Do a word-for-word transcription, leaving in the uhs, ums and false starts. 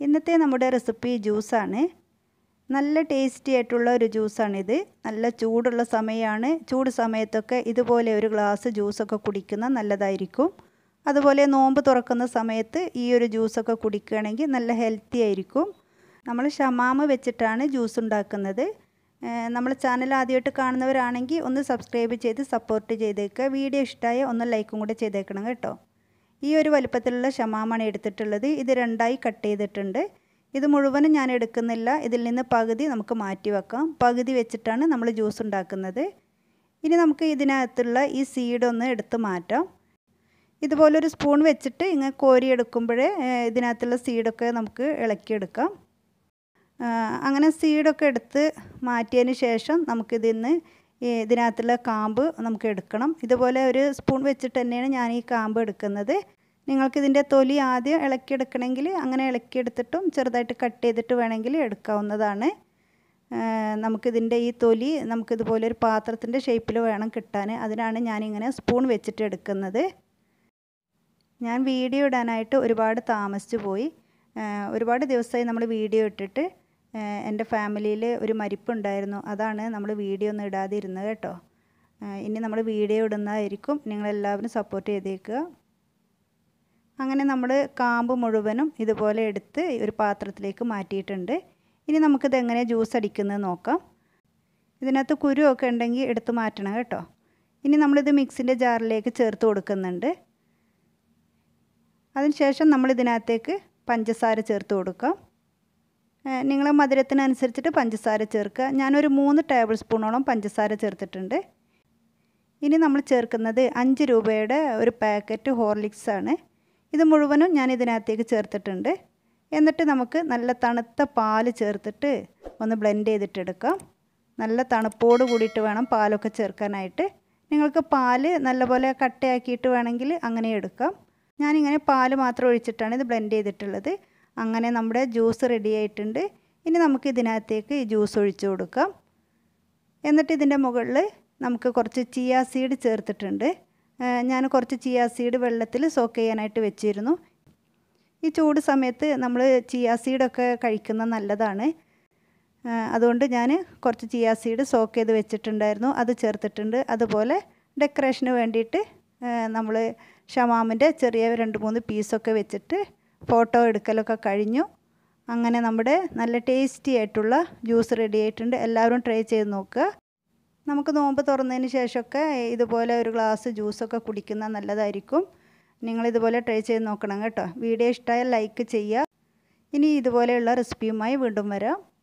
ഇന്നത്തെ നമ്മുടെ റെസിപ്പി ജ്യൂസാണ്. നല്ല ടേസ്റ്റി ആയിട്ടുള്ള ഒരു ജ്യൂസാണിത്. നല്ല ചൂടുള്ള സമയമാണ്. ചൂട് സമയത്തൊക്കെ ഇതുപോലെ ഒരു ഗ്ലാസ് ജ്യൂസൊക്കെ കുടിക്കുന്ന നല്ലതായിരിക്കും. അതുപോലെ നോമ്പ് തുറക്കുന്ന സമയത്ത് ഈ ഒരു ജ്യൂസൊക്കെ കുടിക്കുകയാണെങ്കിൽ നല്ല ഹെൽത്തി ആയിരിക്കും. നമ്മൾ ഷമാമ വെച്ചിട്ടാണ് ജ്യൂസ് ഉണ്ടാക്കുന്നത്. നമ്മൾ ചാനൽ ആദ്യമായിട്ട് കാണുന്നവരാണെങ്കിൽ ഒന്ന് സബ്സ്ക്രൈബ് ചെയ്ത് സപ്പോർട്ട് ചെയ്തേക്കുക. വീഡിയോ ഇഷ്ടമായ ഒന്ന് ലൈക്കും കൂടെ ചെയ്തേക്കണം കേട്ടോ. ഈ ഒരു വലുപ്പത്തിലുള്ള ഷമാമാണ് എടുത്തിട്ടുള്ളത്. ഇത് രണ്ടായി കട്ട് ചെയ്തിട്ടുണ്ട്. ഇത് മുഴുവനും ഞാൻ എടുക്കുന്നില്ല. ഇതിൽ നിന്ന് പകുതി നമുക്ക് മാറ്റി വെക്കാം. പകുതി വെച്ചിട്ടാണ് നമ്മൾ ജ്യൂസ് ഉണ്ടാക്കുന്നത്. ഇനി നമുക്ക് ഇതിനകത്തുള്ള ഈ സീഡ് ഒന്ന് എടുത്ത് മാറ്റാം. ഇതുപോലൊരു സ്പൂൺ വെച്ചിട്ട് ഇങ്ങനെ കോരി എടുക്കുമ്പോഴേ ഇതിനകത്തുള്ള സീഡൊക്കെ നമുക്ക് ഇളക്കിയെടുക്കാം. അങ്ങനെ സീഡൊക്കെ എടുത്ത് മാറ്റിയതിന് ശേഷം നമുക്കിതിന്ന് ഇതിനകത്തുള്ള കാമ്പ് നമുക്ക് എടുക്കണം. ഇതുപോലെ ഒരു സ്പൂൺ വെച്ചിട്ട് തന്നെയാണ് ഞാൻ ഈ കാമ്പ് എടുക്കുന്നത്. നിങ്ങൾക്കിതിൻ്റെ തൊലി ആദ്യം ഇളക്കിയെടുക്കണമെങ്കിൽ അങ്ങനെ ഇളക്കിയെടുത്തിട്ടും ചെറുതായിട്ട് കട്ട് ചെയ്തിട്ട് വേണമെങ്കിൽ എടുക്കാവുന്നതാണ്. നമുക്കിതിൻ്റെ ഈ തൊലി നമുക്കിതുപോലെ ഒരു പാത്രത്തിൻ്റെ ഷേപ്പിൽ വേണം കിട്ടാൻ. അതിനാണ് ഞാനിങ്ങനെ സ്പൂൺ വെച്ചിട്ട് എടുക്കുന്നത്. ഞാൻ വീഡിയോ ഇടാനായിട്ട് ഒരുപാട് താമസിച്ചു പോയി. ഒരുപാട് ദിവസമായി നമ്മൾ വീഡിയോ ഇട്ടിട്ട്. എൻ്റെ ഫാമിലിയിൽ ഒരു മരിപ്പുണ്ടായിരുന്നു. അതാണ് നമ്മൾ വീഡിയോ ഒന്നും ഇടാതിരുന്നത് കേട്ടോ. ഇനി നമ്മൾ വീഡിയോ ഇടുന്നതായിരിക്കും. നിങ്ങളെല്ലാവരും സപ്പോർട്ട് ചെയ്തേക്കുക. അങ്ങനെ നമ്മൾ കാമ്പ് മുഴുവനും ഇതുപോലെ എടുത്ത് ഒരു പാത്രത്തിലേക്ക് മാറ്റിയിട്ടുണ്ട്. ഇനി നമുക്കിത് എങ്ങനെ ജ്യൂസ് അടിക്കുന്നത് നോക്കാം. ഇതിനകത്ത് കുരുവൊക്കെ ഉണ്ടെങ്കിൽ എടുത്ത് മാറ്റണം കേട്ടോ. ഇനി നമ്മളിത് മിക്സിൻ്റെ ജാറിലേക്ക് ചേർത്ത് കൊടുക്കുന്നുണ്ട്. അതിനുശേഷം നമ്മളിതിനകത്തേക്ക് പഞ്ചസാര ചേർത്ത് കൊടുക്കാം. നിങ്ങളെ മധുരത്തിനനുസരിച്ചിട്ട് പഞ്ചസാര ചേർക്കുക. ഞാനൊരു മൂന്ന് ടേബിൾ സ്പൂണോളം പഞ്ചസാര ചേർത്തിട്ടുണ്ട്. ഇനി നമ്മൾ ചേർക്കുന്നത് അഞ്ച് രൂപയുടെ ഒരു പാക്കറ്റ് ഹോർലിക്സ് ആണ്. ഇത് മുഴുവനും ഞാൻ ഇതിനകത്തേക്ക് ചേർത്തിട്ടുണ്ട്. എന്നിട്ട് നമുക്ക് നല്ല തണുത്ത പാൽ ചേർത്തിട്ട് ഒന്ന് ബ്ലെൻഡ് ചെയ്തിട്ടെടുക്കാം. നല്ല തണുപ്പോട് കൂടിയിട്ട് വേണം പാലൊക്കെ ചേർക്കാനായിട്ട്. നിങ്ങൾക്ക് പാൽ നല്ലപോലെ കട്ടയാക്കിയിട്ട് വേണമെങ്കിൽ അങ്ങനെ എടുക്കാം. ഞാനിങ്ങനെ പാൽ മാത്രം ഒഴിച്ചിട്ടാണ് ഇത് ബ്ലെൻഡ് ചെയ്തിട്ടുള്ളത്. അങ്ങനെ നമ്മുടെ ജ്യൂസ് റെഡി ആയിട്ടുണ്ട്. ഇനി നമുക്ക് ഇതിനകത്തേക്ക് ഈ ജ്യൂസ് ഒഴിച്ച് കൊടുക്കാം. എന്നിട്ട് ഇതിൻ്റെ മുകളിൽ നമുക്ക് കുറച്ച് ചിയ സീഡ് ചേർത്തിട്ടുണ്ട്. ഞാൻ കുറച്ച് ചിയ സീഡ് വെള്ളത്തിൽ സോക്ക് ചെയ്യാനായിട്ട് വെച്ചിരുന്നു. ഈ ചൂട് സമയത്ത് നമ്മൾ ചിയ സീഡൊക്കെ കഴിക്കുന്നത് നല്ലതാണ്. അതുകൊണ്ട് ഞാൻ കുറച്ച് ചിയ സീഡ് സോക്ക് ചെയ്ത് വെച്ചിട്ടുണ്ടായിരുന്നു. അത് ചേർത്തിട്ടുണ്ട്. അതുപോലെ ഡെക്കറേഷന് വേണ്ടിയിട്ട് നമ്മൾ ഷമാമിൻ്റെ ചെറിയ രണ്ട് മൂന്ന് പീസൊക്കെ വെച്ചിട്ട് ഫോട്ടോ എടുക്കലൊക്കെ കഴിഞ്ഞു. അങ്ങനെ നമ്മുടെ നല്ല ടേസ്റ്റി ആയിട്ടുള്ള ജ്യൂസ് റെഡി ആയിട്ടുണ്ട്. എല്ലാവരും ട്രൈ ചെയ്ത് നോക്കുക. നമുക്ക് നോമ്പ് തുറന്നതിന് ശേഷമൊക്കെ ഇതുപോലെ ഒരു ഗ്ലാസ് ജ്യൂസൊക്കെ കുടിക്കുന്നത് നല്ലതായിരിക്കും. നിങ്ങളിതുപോലെ ട്രൈ ചെയ്ത് നോക്കണം കേട്ടോ. വീഡിയോ ഇഷ്ടമായാൽ ലൈക്ക് ചെയ്യുക. ഇനി ഇതുപോലെയുള്ള റെസിപ്പിയുമായി വീണ്ടും വരാം.